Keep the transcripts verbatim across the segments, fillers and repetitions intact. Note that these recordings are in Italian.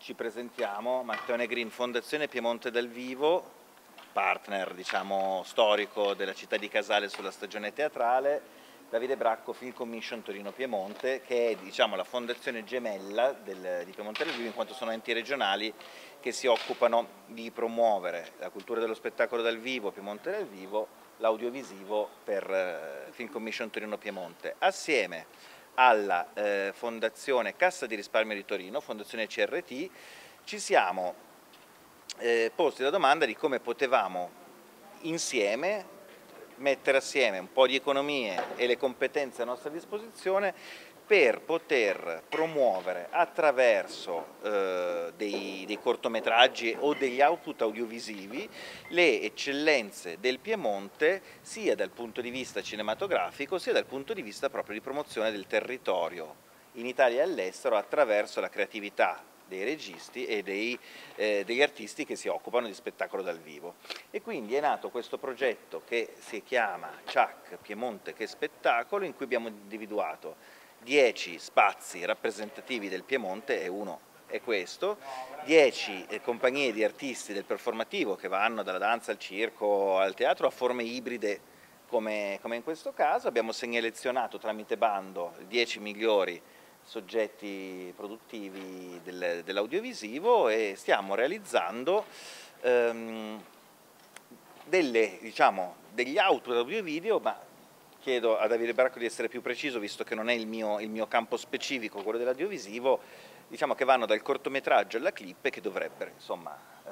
ci presentiamo, Matteo Negrin, Fondazione Piemonte dal Vivo, partner diciamo, storico della città di Casale sulla stagione teatrale, Davide Bracco, Film Commission Torino Piemonte, che è diciamo, la fondazione gemella del, di Piemonte dal Vivo, in quanto sono enti regionali che si occupano di promuovere la cultura dello spettacolo dal vivo, Piemonte dal Vivo, l'audiovisivo per eh, Film Commission Torino Piemonte, assieme alla eh, Fondazione Cassa di Risparmio di Torino, Fondazione C R T, ci siamo eh, posti la domanda di come potevamo insieme mettere assieme un po' di economie e le competenze a nostra disposizione per poter promuovere attraverso eh, dei, dei cortometraggi o degli output audiovisivi le eccellenze del Piemonte sia dal punto di vista cinematografico sia dal punto di vista proprio di promozione del territorio in Italia e all'estero attraverso la creatività dei registi e dei, eh, degli artisti che si occupano di spettacolo dal vivo. E quindi è nato questo progetto che si chiama C H A C Piemonte che Spettacolo, in cui abbiamo individuato dieci spazi rappresentativi del Piemonte, e uno è questo, dieci eh, compagnie di artisti del performativo che vanno dalla danza al circo al teatro a forme ibride come, come in questo caso. Abbiamo selezionato tramite bando i dieci migliori soggetti produttivi del, dell'audiovisivo e stiamo realizzando ehm, delle, diciamo, degli output audio-video, ma chiedo a Davide Bracco di essere più preciso, visto che non è il mio, il mio campo specifico, quello dell'audiovisivo, diciamo che vanno dal cortometraggio alla clip e che dovrebbero insomma eh,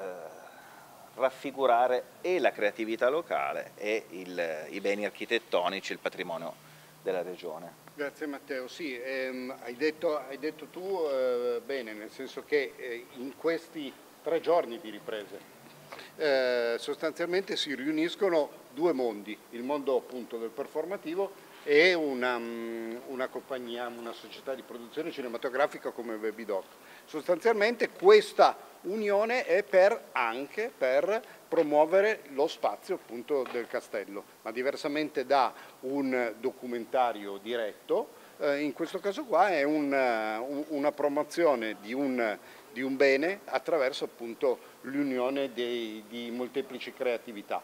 raffigurare e la creatività locale e il, i beni architettonici, il patrimonio della regione. Grazie Matteo, sì, ehm, hai, detto, hai detto tu eh, bene, nel senso che eh, in questi tre giorni di riprese eh, sostanzialmente si riuniscono due mondi, il mondo appunto del performativo e una, una compagnia, una società di produzione cinematografica come Baby Doc. Sostanzialmente questa unione è per, anche per promuovere lo spazio appunto del castello, ma diversamente da un documentario diretto, eh, in questo caso qua è un, un, una promozione di un, di un bene attraverso appunto l'unione di molteplici creatività.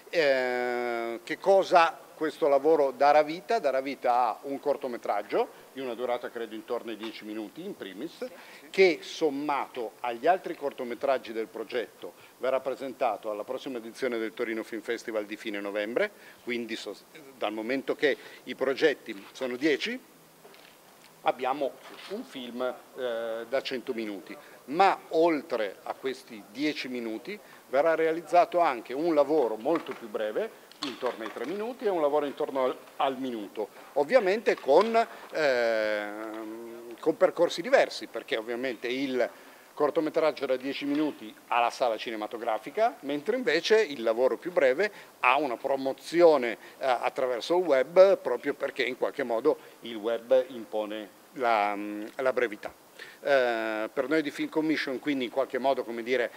Eh, che cosa questo lavoro darà vita? Darà vita a un cortometraggio di una durata credo intorno ai dieci minuti in primis, che sommato agli altri cortometraggi del progetto verrà presentato alla prossima edizione del Torino Film Festival di fine novembre, quindi dal momento che i progetti sono dieci abbiamo un film eh, da cento minuti, ma oltre a questi dieci minuti verrà realizzato anche un lavoro molto più breve, intorno ai tre minuti, e un lavoro intorno al, al minuto, ovviamente con, eh, con percorsi diversi, perché ovviamente il cortometraggio da dieci minuti ha la sala cinematografica, mentre invece il lavoro più breve ha una promozione eh, attraverso il web, proprio perché in qualche modo il web impone la, la brevità. Eh, per noi di Film Commission quindi in qualche modo, come dire,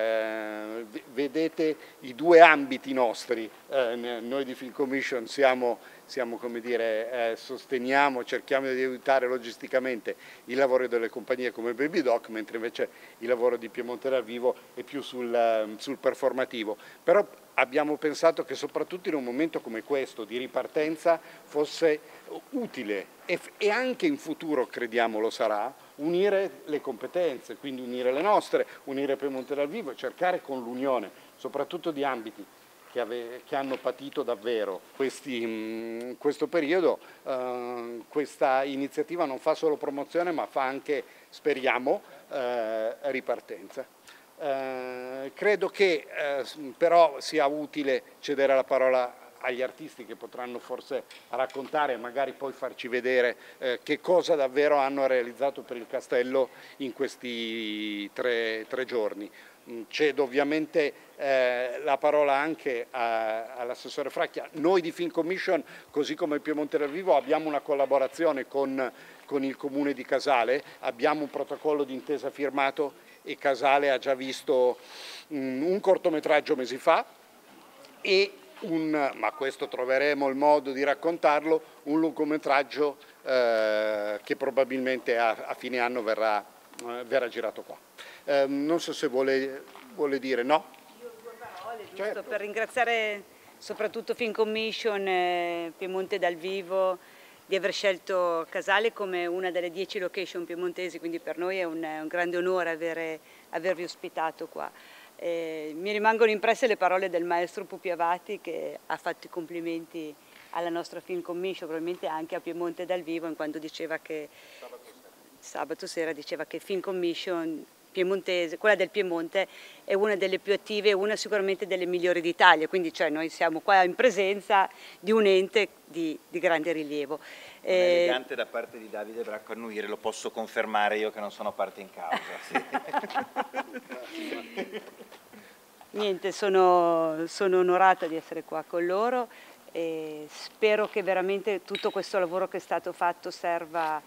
eh, vedete i due ambiti nostri, eh, noi di Film Commission siamo, siamo come dire, eh, sosteniamo, cerchiamo di aiutare logisticamente il lavoro delle compagnie come Baby Doc, mentre invece il lavoro di Piemonte dal Vivo è più sul, sul performativo. Però abbiamo pensato che soprattutto in un momento come questo di ripartenza fosse utile e, e anche in futuro crediamo lo sarà, unire le competenze, quindi unire le nostre, unire Piemonte dal Vivo e cercare con l'unione, soprattutto di ambiti che, ave, che hanno patito davvero questi, mh, questo periodo, eh, questa iniziativa non fa solo promozione ma fa anche, speriamo, eh, ripartenza. Eh, credo che eh, però sia utile cedere la parola agli artisti che potranno forse raccontare e magari poi farci vedere eh, che cosa davvero hanno realizzato per il castello in questi tre, tre giorni. Cedo ovviamente eh, la parola anche all'assessore Fracchia. Noi di Film Commission, così come il Piemonte dal Vivo, abbiamo una collaborazione con, con il Comune di Casale, abbiamo un protocollo d'intesa firmato e Casale ha già visto um, un cortometraggio mesi fa e Un, ma questo troveremo il modo di raccontarlo, un lungometraggio eh, che probabilmente a, a fine anno verrà, eh, verrà girato qua. Eh, non so se vuole, vuole dire no. Io due parole, giusto, Certo. per ringraziare soprattutto Film Commission, eh, Piemonte dal Vivo, di aver scelto Casale come una delle dieci location piemontesi, quindi per noi è un, un grande onore avere, avervi ospitato qua. Eh, mi rimangono impresse le parole del maestro Pupi Avati, che ha fatto i complimenti alla nostra Film Commission, probabilmente anche a Piemonte dal Vivo, in quanto diceva che sabato sera, sabato sera diceva che Film Commission piemontese, quella del Piemonte, è una delle più attive e una sicuramente delle migliori d'Italia, quindi cioè, noi siamo qua in presenza di un ente di, di grande rilievo. Non è elegante da parte di Davide Bracco annuire, lo posso confermare io che non sono parte in causa. Sì. Niente, sono, sono onorata di essere qua con loro e spero che veramente tutto questo lavoro che è stato fatto serva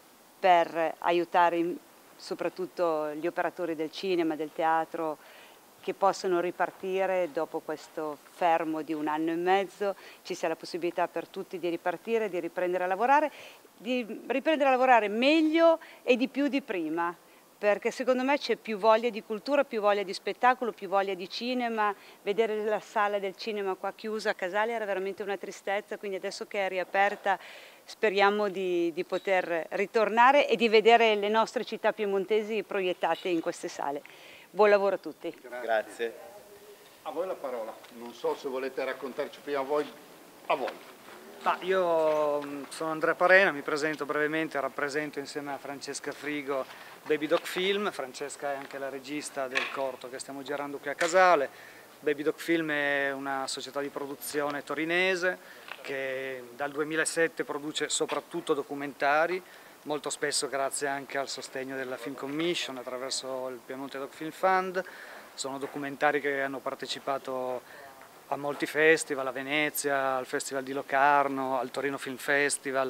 per aiutare soprattutto gli operatori del cinema, del teatro, che possono ripartire dopo questo fermo di un anno e mezzo, ci sia la possibilità per tutti di ripartire, di riprendere a lavorare, di riprendere a lavorare meglio e di più di prima, perché secondo me c'è più voglia di cultura, più voglia di spettacolo, più voglia di cinema. Vedere la sala del cinema qua chiusa a Casale era veramente una tristezza, quindi adesso che è riaperta speriamo di, di poter ritornare e di vedere le nostre città piemontesi proiettate in queste sale. Buon lavoro a tutti. Grazie. Grazie. A voi la parola. Non so se volete raccontarci prima voi. A voi. Ah, io sono Andrea Parena, mi presento brevemente, rappresento insieme a Francesca Frigo Baby Doc Film. Francesca è anche la regista del corto che stiamo girando qui a Casale. Baby Doc Film è una società di produzione torinese che dal duemilasette produce soprattutto documentari, molto spesso grazie anche al sostegno della Film Commission attraverso il Piemonte Doc Film Fund. Sono documentari che hanno partecipato a molti festival, a Venezia, al Festival di Locarno, al Torino Film Festival.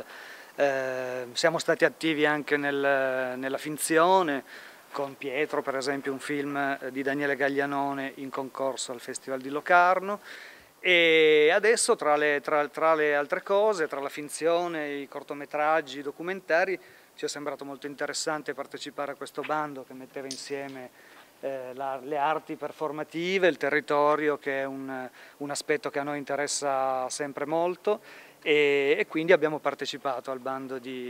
Eh, siamo stati attivi anche nel, nella finzione, con Pietro per esempio, un film di Daniele Gaglianone in concorso al Festival di Locarno. E adesso tra le, tra, tra le altre cose, tra la finzione, i cortometraggi, i documentari, ci è sembrato molto interessante partecipare a questo bando che metteva insieme Eh, la, le arti performative, il territorio, che è un, un aspetto che a noi interessa sempre molto, e, e quindi abbiamo partecipato al bando di,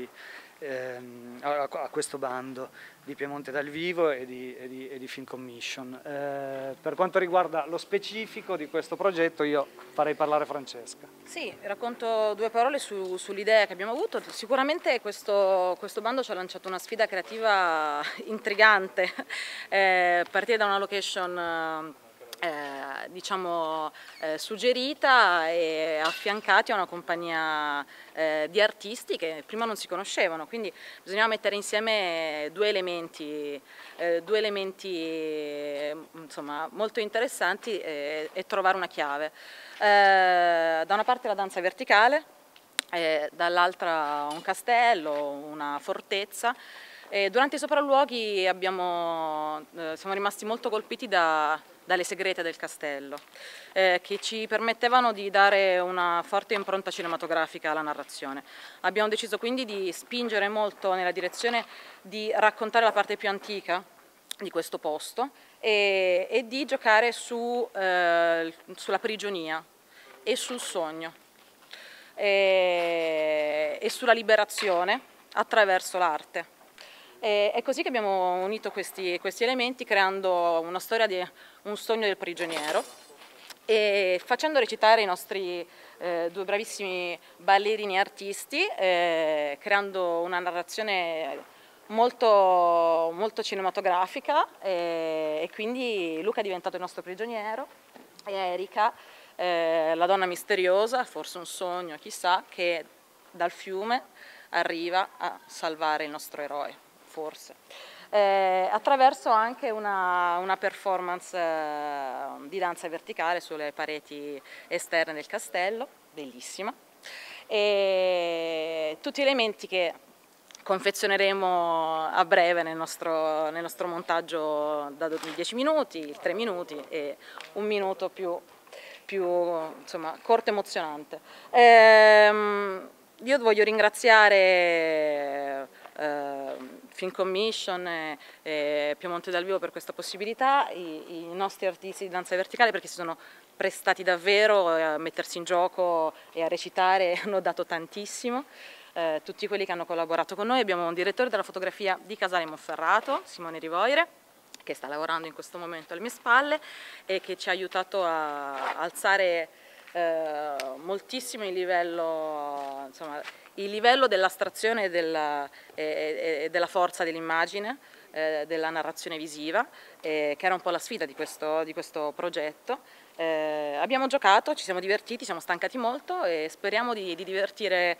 ehm, a, a questo bando di Piemonte dal Vivo e di, e di, e di Film Commission. Eh, per quanto riguarda lo specifico di questo progetto io farei parlare Francesca. Sì, racconto due parole su, sull'idea che abbiamo avuto. Sicuramente questo, questo bando ci ha lanciato una sfida creativa intrigante, eh, partire da una location eh, diciamo eh, suggerita e affiancati a una compagnia eh, di artisti che prima non si conoscevano, quindi bisognava mettere insieme due elementi, eh, due elementi insomma, molto interessanti e, e trovare una chiave. Eh, da una parte la danza verticale, eh, dall'altra un castello, una fortezza. E durante i sopralluoghi abbiamo, eh, siamo rimasti molto colpiti da, dalle segrete del castello, eh, che ci permettevano di dare una forte impronta cinematografica alla narrazione. Abbiamo deciso quindi di spingere molto nella direzione di raccontare la parte più antica di questo posto e, e di giocare su, eh, sulla prigionia e sul sogno e, e sulla liberazione attraverso l'arte. È così che abbiamo unito questi, questi elementi creando una storia di un sogno del prigioniero e facendo recitare i nostri eh, due bravissimi ballerini e artisti, eh, creando una narrazione molto, molto cinematografica e, e quindi Luca è diventato il nostro prigioniero e Erika eh, la donna misteriosa, forse un sogno, chissà, che dal fiume arriva a salvare il nostro eroe. Forse, eh, attraverso anche una, una performance eh, di danza verticale sulle pareti esterne del castello, bellissima, e tutti elementi che confezioneremo a breve nel nostro, nel nostro montaggio da dieci minuti, tre minuti e un minuto più, più insomma, corto e emozionante. Ehm, io voglio ringraziare eh, Film Commission e, e Piemonte dal Vivo per questa possibilità, i, i nostri artisti di danza verticale perché si sono prestati davvero a mettersi in gioco e a recitare, hanno dato tantissimo. Eh, tutti quelli che hanno collaborato con noi, abbiamo un direttore della fotografia di Casale Monferrato, Simone Rivoire, che sta lavorando in questo momento alle mie spalle e che ci ha aiutato a alzare eh, moltissimo il livello, insomma, il livello dell'astrazione e della, e, e della forza dell'immagine, eh, della narrazione visiva, eh, che era un po' la sfida di questo, di questo progetto. Eh, abbiamo giocato, ci siamo divertiti, siamo stancati molto e speriamo di, di divertire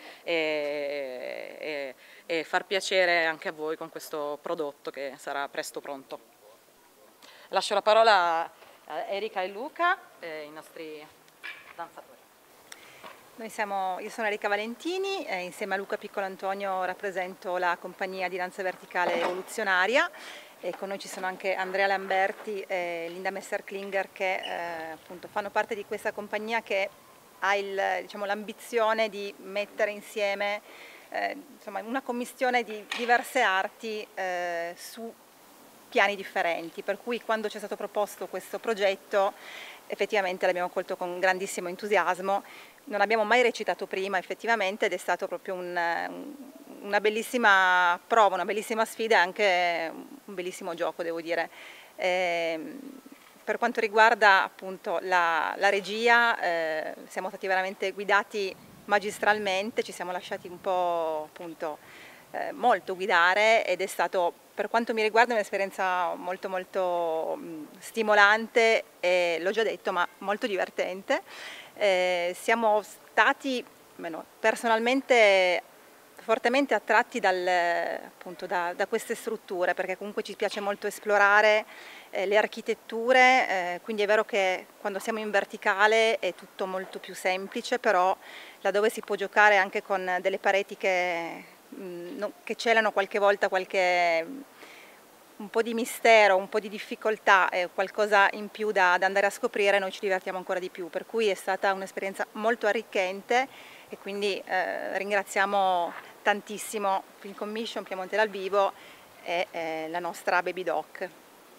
e, e, e far piacere anche a voi con questo prodotto che sarà presto pronto. Lascio la parola a Erika e Luca, eh, i nostri danzatori. Noi siamo, io sono Erika Valentini e insieme a Luca Piccolo Antonio rappresento la compagnia di danza verticale Evoluzionaria e con noi ci sono anche Andrea Lamberti e Linda Messer-Klinger che eh, appunto fanno parte di questa compagnia che ha diciamo, l'ambizione di mettere insieme eh, insomma, una commistione di diverse arti eh, su piani differenti, per cui quando ci è stato proposto questo progetto effettivamente l'abbiamo accolto con grandissimo entusiasmo. Non abbiamo mai recitato prima effettivamente ed è stato proprio un, una bellissima prova, una bellissima sfida e anche un bellissimo gioco, devo dire. Eh, per quanto riguarda appunto la, la regia, eh, siamo stati veramente guidati magistralmente, ci siamo lasciati un po' appunto eh, molto guidare ed è stato, per quanto mi riguarda, un'esperienza molto molto mh, stimolante e l'ho già detto, ma molto divertente. Eh, siamo stati almeno, personalmente fortemente attratti dal, appunto, da, da queste strutture perché comunque ci piace molto esplorare eh, le architetture, eh, quindi è vero che quando siamo in verticale è tutto molto più semplice, però laddove si può giocare anche con delle pareti che, mh, no, che celano qualche volta qualche un po' di mistero, un po' di difficoltà e qualcosa in più da, da andare a scoprire, noi ci divertiamo ancora di più, per cui è stata un'esperienza molto arricchente e quindi eh, ringraziamo tantissimo Film Commission, Piemonte dal Vivo e eh, la nostra Baby Doc.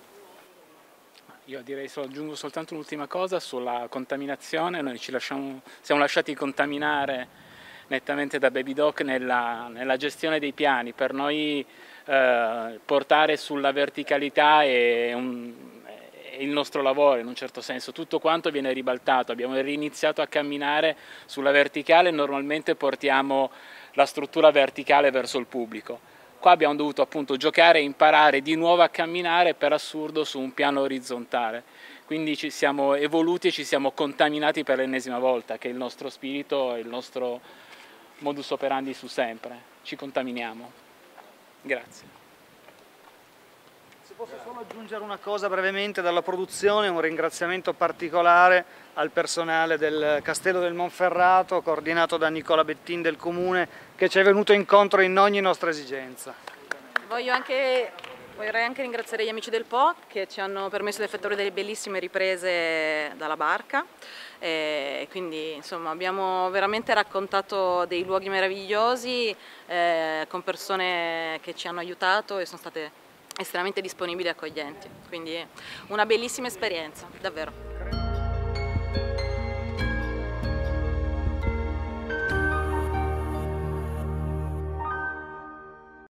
Io direi, aggiungo soltanto un'ultima cosa sulla contaminazione. Noi ci lasciamo, siamo lasciati contaminare nettamente da Baby Doc nella, nella gestione dei piani. Per noi eh, portare sulla verticalità è, un, è il nostro lavoro in un certo senso, tutto quanto viene ribaltato, abbiamo riniziato a camminare sulla verticale, normalmente portiamo la struttura verticale verso il pubblico. Qua abbiamo dovuto appunto giocare e imparare di nuovo a camminare, per assurdo, su un piano orizzontale. Quindi ci siamo evoluti e ci siamo contaminati per l'ennesima volta, che è il nostro spirito, il nostro modus operandi su sempre. Ci contaminiamo. Grazie. Se posso solo aggiungere una cosa brevemente dalla produzione, un ringraziamento particolare al personale del Castello del Monferrato, coordinato da Nicola Bettin del Comune, che ci è venuto incontro in ogni nostra esigenza. Voglio anche, vorrei anche ringraziare gli amici del Po che ci hanno permesso di effettuare delle bellissime riprese dalla barca. E quindi insomma abbiamo veramente raccontato dei luoghi meravigliosi eh, con persone che ci hanno aiutato e sono state estremamente disponibili e accoglienti. Quindi una bellissima esperienza, davvero.